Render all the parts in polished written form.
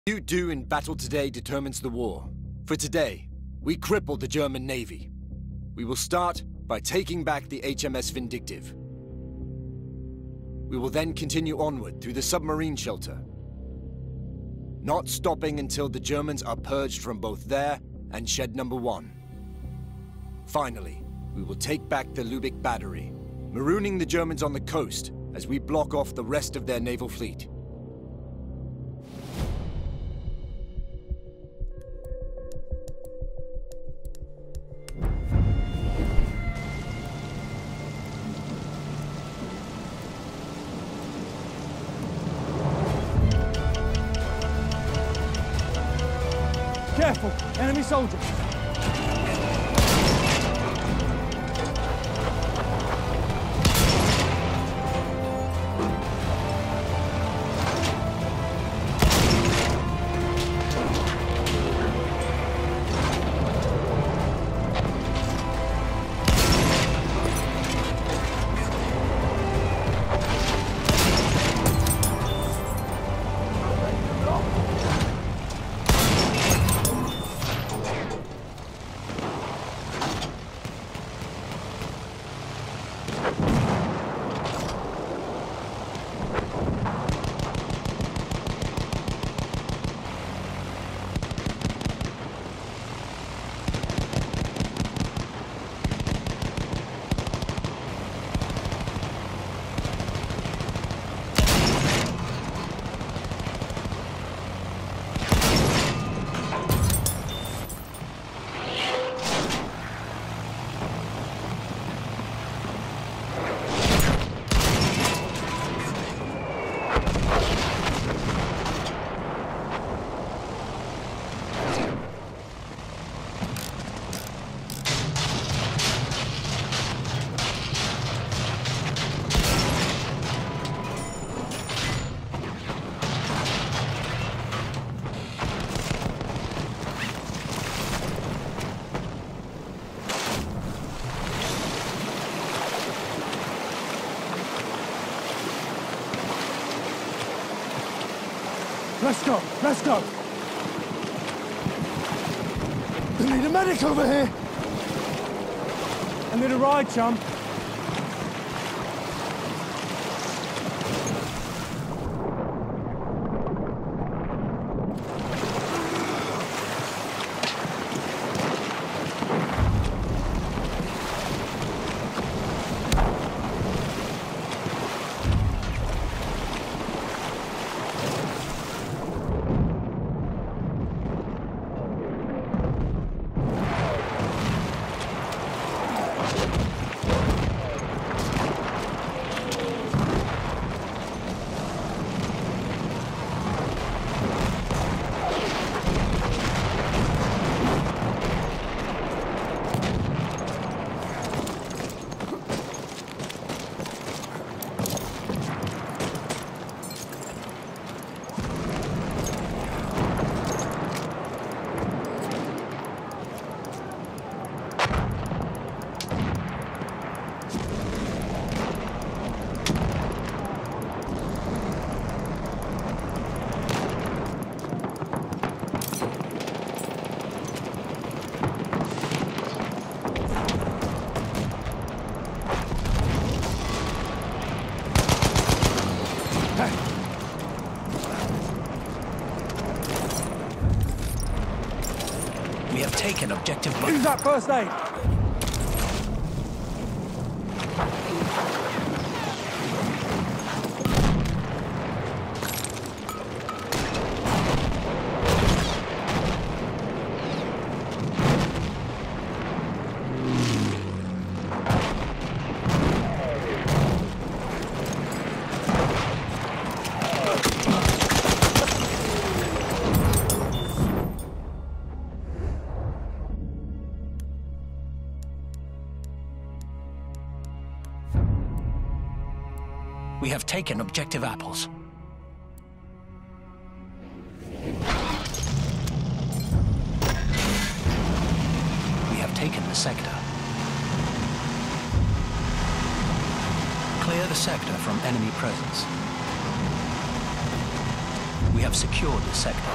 What you do in battle today determines the war. For today, we cripple the German Navy. We will start by taking back the HMS Vindictive. We will then continue onward through the submarine shelter, not stopping until the Germans are purged from both there and Shed Number 1. Finally, we will take back the Lübeck Battery, marooning the Germans on the coast as we block off the rest of their naval fleet. Careful! Enemy soldiers! Let's go! Let's go! We need a medic over here! I need a ride, chum. We have taken objective. Use that first aid! We have taken objective apples. We have taken the sector. Clear the sector from enemy presence. We We have secured the sector.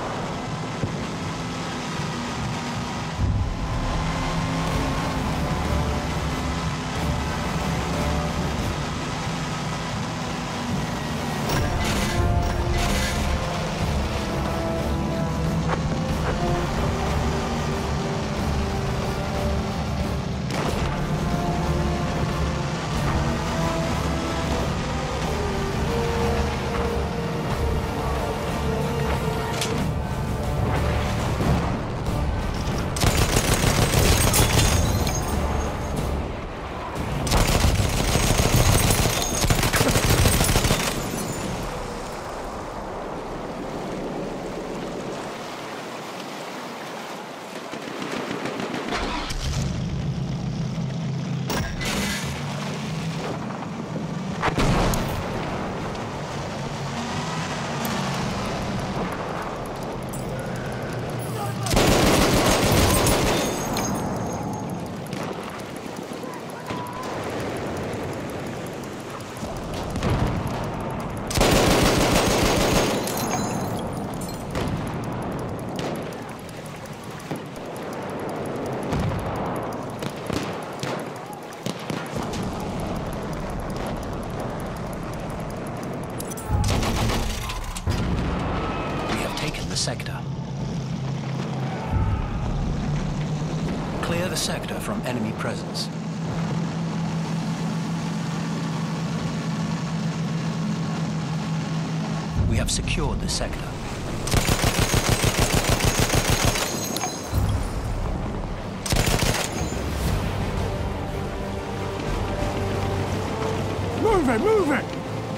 Sector. Clear the sector from enemy presence. We have secured the sector. Move it, move it!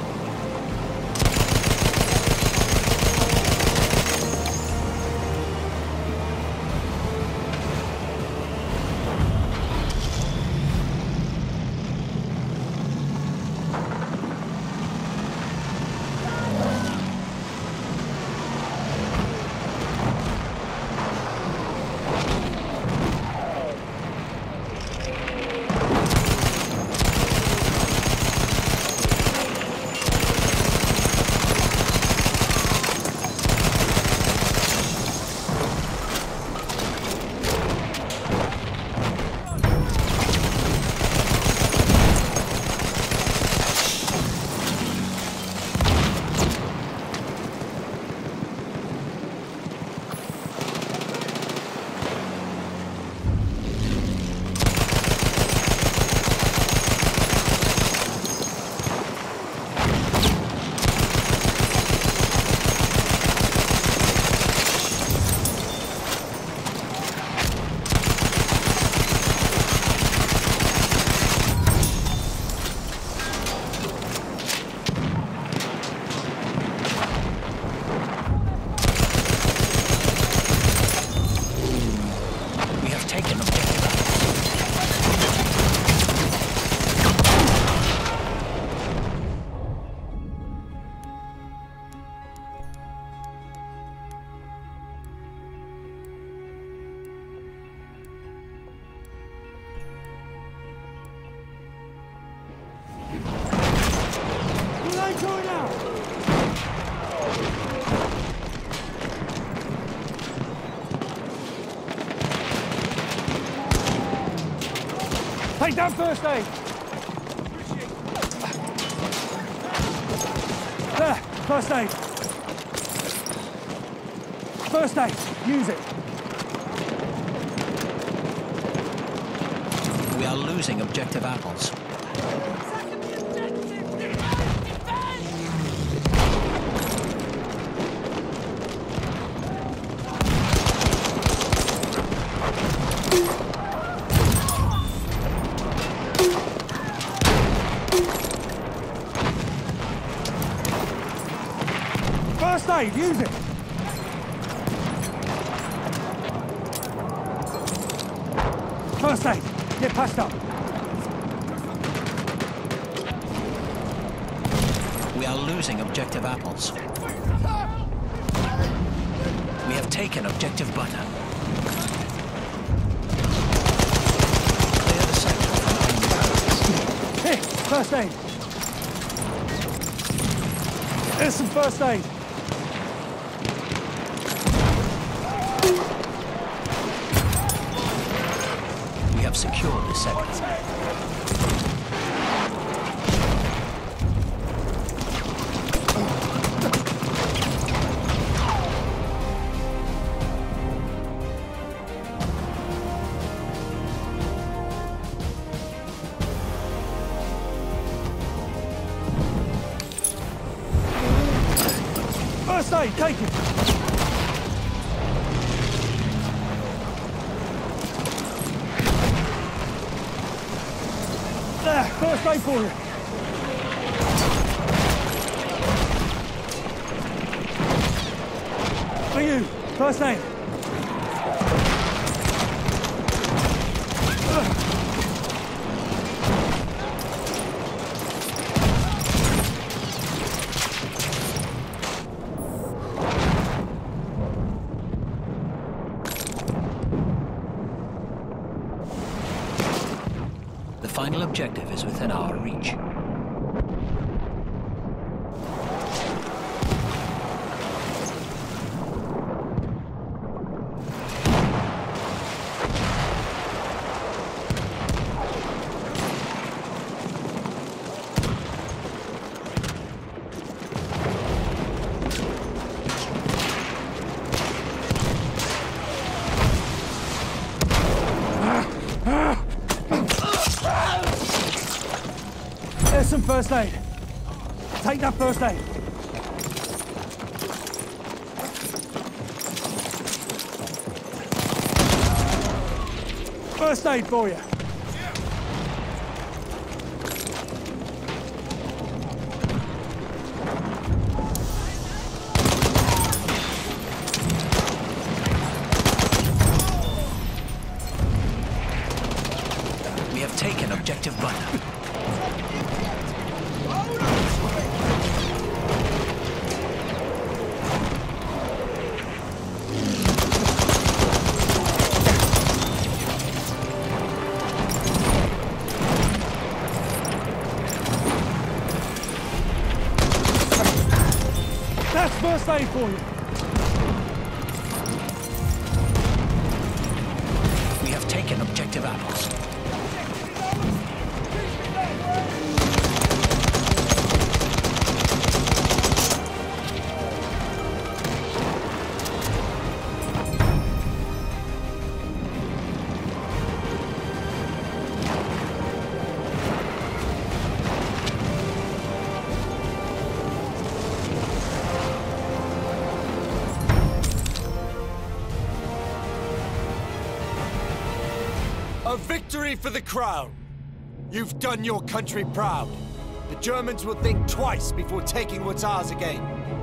Take down first aid. There, first aid. First aid, use it. We are losing objective apples. First aid, use it. First aid, get patched up. We are losing objective apples. We have taken objective butter. Clear the sector from enemy presence. Here, first aid. There's some first aid. secure this sector. First aid, take it. There, first aid for you. For you, first aid. The final objective is within our reach. There's some first aid. Take that first aid. First aid for you. We have taken objective Butler. That's first aid for you. We have taken objective Apples. A victory for the Crown! You've done your country proud. The Germans will think twice before taking what's ours again.